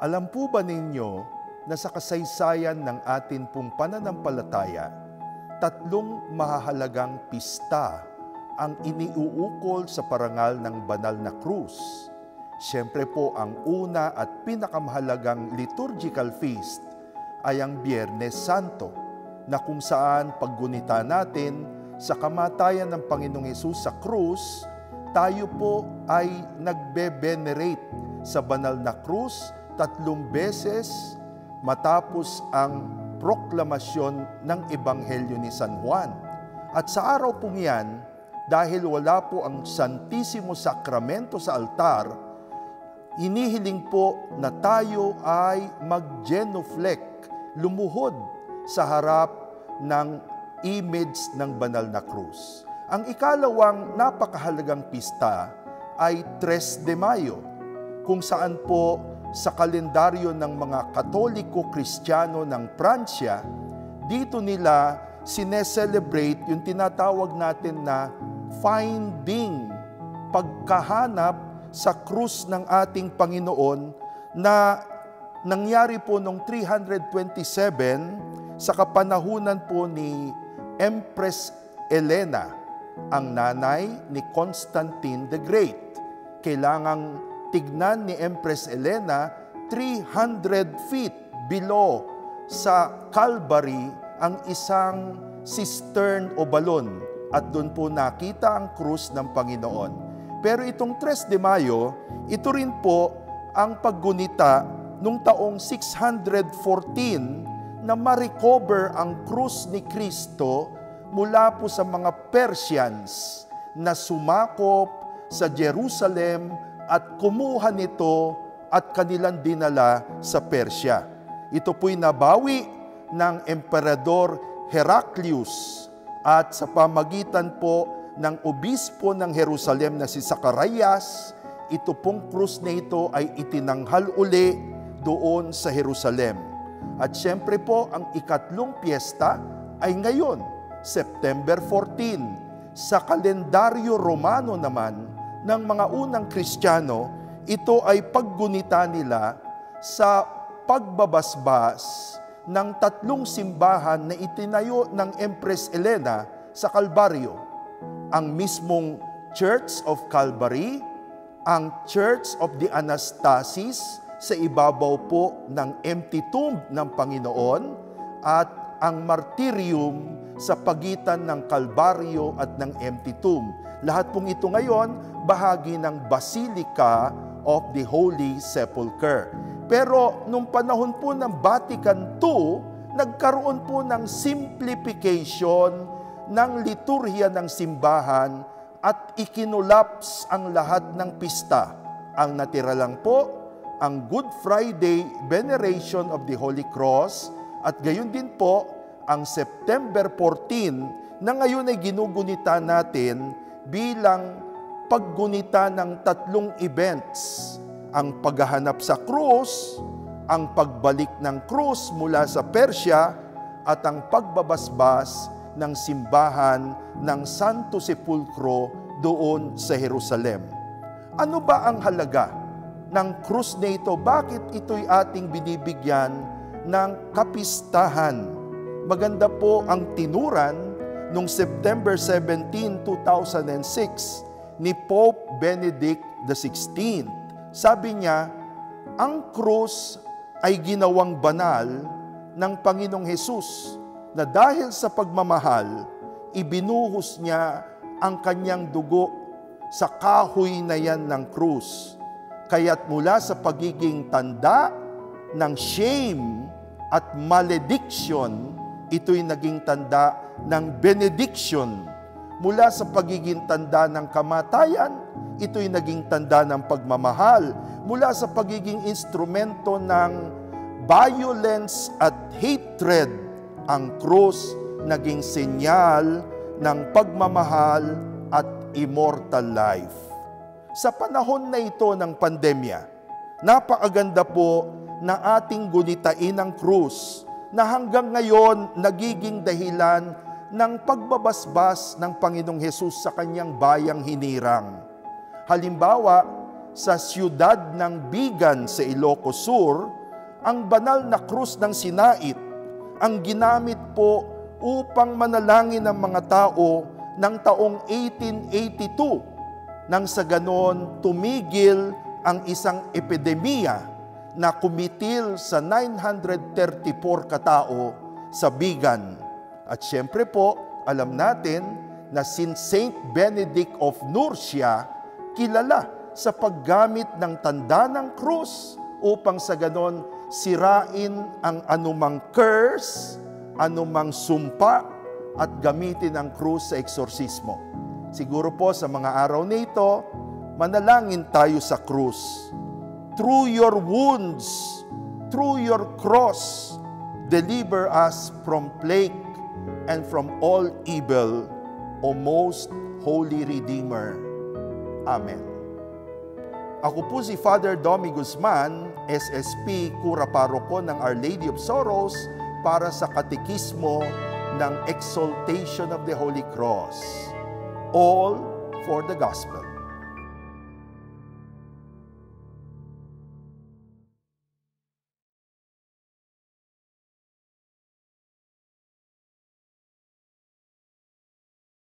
Alam po ba ninyo na sa kasaysayan ng atin pong pananampalataya, tatlong mahahalagang pista ang iniuukol sa parangal ng banal na krus? Siyempre po, ang una at pinakamahalagang liturgical feast ay ang Biyernes Santo, na kung saan paggunita natin sa kamatayan ng Panginoong Hesus sa krus, tayo po ay nagbe-venerate sa banal na krus 3 beses matapos ang proklamasyon ng Ebanghelyo ni San Juan. At sa araw pong yan, dahil wala po ang Santissimo Sacramento sa altar, inihiling po na tayo ay mag-genuflect, lumuhod sa harap ng image ng banal na krus. Ang ikalawang napakahalagang pista ay 3 de Mayo, kung saan po sa kalendaryo ng mga Katoliko-Kristiyano ng Pransya, dito nila sineselebrate yung tinatawag natin na finding, pagkahanap sa krus ng ating Panginoon na nangyari po noong 327 sa kapanahunan po ni Empress Elena, ang nanay ni Constantine the Great. Kailangang tignan ni Empress Elena 300 feet below sa Calvary ang isang cistern o balon, at doon po nakita ang krus ng Panginoon. Pero itong 3 de Mayo, ito rin po ang paggunita noong taong 614 na ma-recover ang krus ni Kristo mula po sa mga Persians na sumakop sa Jerusalem at kumuha nito at kanilang dinala sa Persya. Ito po'y nabawi ng Emperador Heraclius at sa pamagitan po ng obispo ng Jerusalem na si Zacarias, ito pong krus na ito ay itinanghal uli doon sa Jerusalem. At siyempre po, ang ikatlong piyesta ay ngayon, September 14. Sa kalendaryo Romano naman ng mga unang Kristiyano, ito ay paggunita nila sa pagbabasbas ng 3 simbahan na itinayo ng Empress Elena sa Kalbaryo. Ang mismong Church of Calvary, ang Church of the Anastasis sa ibabaw po ng empty tomb ng Panginoon, at ang martyrium sa pagitan ng Kalbaryo at ng empty tomb. Lahat pong ito ngayon bahagi ng Basilica of the Holy Sepulchre. Pero nung panahon po ng Vatican II, nagkaroon po ng simplification ng liturhiya ng simbahan at ikinulaps ang lahat ng pista. Ang natira lang po ang Good Friday Veneration of the Holy Cross, at gayon din po ang September 14 na ngayon ay ginugunita natin bilang paggunita ng 3 events: ang paghahanap sa krus, ang pagbalik ng krus mula sa Persya, at ang pagbabasbas ng simbahan ng Santo Sepulcro doon sa Jerusalem. Ano ba ang halaga ng krus na ito? Bakit ito'y ating binibigyan ng kapistahan? Maganda po ang tinuran noong September 17, 2006 ni Pope Benedict XVI. Sabi niya, ang krus ay ginawang banal ng Panginoong Hesus na dahil sa pagmamahal, ibinuhos niya ang kanyang dugo sa kahoy na yan ng krus. Kaya't mula sa pagiging tanda ng shame at malediction, ito'y naging tanda ng benediction. Mula sa pagiging tanda ng kamatayan, ito'y naging tanda ng pagmamahal. Mula sa pagiging instrumento ng violence at hatred, ang krus naging senyal ng pagmamahal at immortal life. Sa panahon na ito ng pandemya, napakaganda po na ating gunitain ang krus na hanggang ngayon nagiging dahilan ng pagbabasbas ng Panginoong Hesus sa kanyang bayang hinirang. Halimbawa, sa siyudad ng Bigan sa Ilocos Sur, ang banal na krus ng Sinait ang ginamit po upang manalangin ng mga tao ng taong 1882 nang sa ganon tumigil ang isang epidemya na kumitil sa 934 katao sa Bigan. At syempre po, alam natin na si Saint Benedict of Nursia kilala sa paggamit ng tanda ng krus upang sa ganon sirain ang anumang curse, anumang sumpa at gamitin ang krus sa eksorsismo. Siguro po sa mga araw na ito, manalangin tayo sa krus. Through your wounds, through your cross, deliver us from plague and from all evil, O most Holy Redeemer. Amen. Ako po si Father Domi Guzman, SSP, Kura Paroko ng Our Lady of Sorrows para sa Katekismo ng Exaltation of the Holy Cross. All for the Gospel.